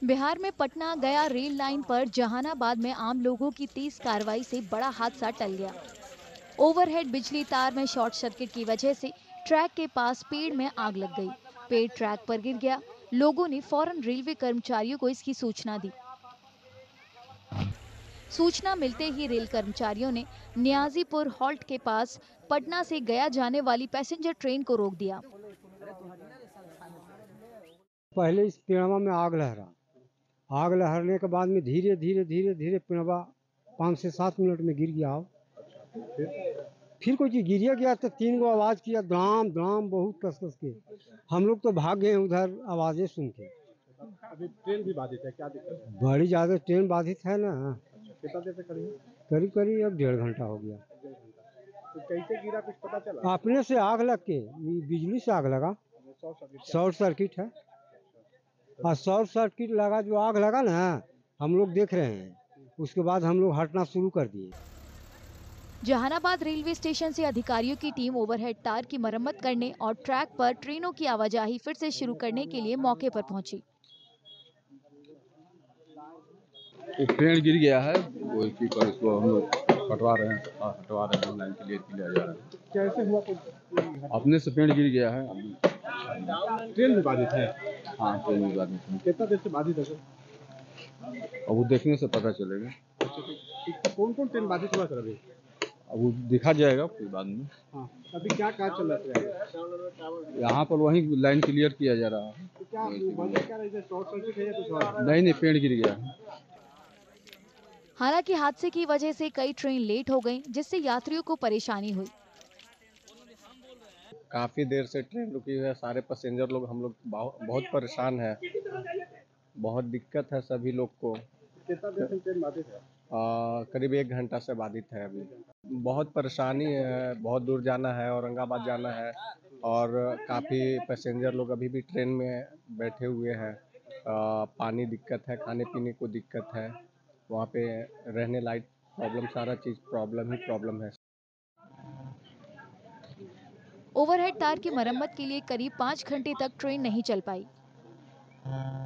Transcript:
बिहार में पटना गया rail line पर जहानाबाद में आम लोगों की तेज कार्रवाई से बड़ा हादसा टल गया। ओवरहेड बिजली तार में शॉर्ट सर्किट की वजह से ट्रैक के पास पेड़ में आग लग गई। पेड़ ट्रैक पर गिर गया। लोगों ने फौरन रेलवे कर्मचारियों को इसकी सूचना दी। सूचना मिलते ही रेल कर्मचारियों ने नियाजीपुर हॉल्ट के पास पटना से गया जाने वाली पैसेंजर ट्रेन को रोक दिया। पहले इस पेड़वा में आग लहरा। आग लहरने के बाद में धीरे धीरे धीरे धीरे पेड़वा 5 से 7 मिनट में गिर गया। फिर कोई चीज गिरिया गया तो 3 गो आवाज किया, धड़ाम धड़ाम, बहुत कस कस के। हम लोग तो भाग गए उधर आवाजें सुन के। अभी ट्रेन भी बाधित है, क्या दिक्कत है? बड़ी ज्यादा ट्रेन बाधित है ना। कितना देर से खड़ी है? करीब करीब अब 1.5 घंटा हो गया। तो कैसे गिरा कुछ पता चला? अपने से आग लग के, बिजली से आग लगा। शॉर्ट सर्किट है। और शॉर्ट सर्किट लगा, जो आग लगा ना, हम लोग देख रहे हैं। उसके बाद हम लोग हटना शुरू कर दिए। जहानाबाद रेलवे स्टेशन से अधिकारियों की टीम ओवरहेड तार की मरम्मत करने और ट्रैक पर ट्रेनों की आवाजाही फिर से शुरू करने के लिए मौके पर पहुंची। एक पेड़ गिर गया है, वो इसी पर इसको हम लोग हटवा रहे हैं, लाइन क्लियर किया जा रहा है। कैसे हुआ कुछ? अपने से पेड़ गिर गया है। ट्रेन भी बाधित है? हाँ, ट्रेन भी बाधित है। कितना देर से बाधित है सर? अब वो देखने से पता चलेगा। कौन कौन ट्रेन बाधित हुआ सर अभी? अब वो दिखा जाएगा फिर बाद में। हाँ, अभी क्या कार्य चल रहा है? यहाँ पर वही लाइन क्लियर किया जा रहा है। तो क्या वजह क्या रही है? शॉर्ट सर्किट है या कुछ और? नहीं, पेड़ गिर गया है। हालांकि हादसे की वजह से कई ट्रेन लेट हो गईं, जिससे यात्रियों को परेशानी हुई। काफ़ी देर से ट्रेन रुकी हुई है, सारे पैसेंजर लोग हम लोग बहुत परेशान है, बहुत दिक्कत है सभी लोग को। कितना देर से ट्रेन बाधित है? करीब 1 घंटा से बाधित है अभी। बहुत परेशानी है, बहुत दूर जाना है, औरंगाबाद जाना है और काफ़ी पैसेंजर लोग अभी भी ट्रेन में बैठे हुए हैं। पानी दिक्कत है, खाने पीने को दिक्कत है, वहाँ पे रहने लायक प्रॉब्लम, सारा चीज़ प्रॉब्लम ही प्रॉब्लम है। ओवरहेड तार की मरम्मत के लिए करीब 5 घंटे तक ट्रेन नहीं चल पाई।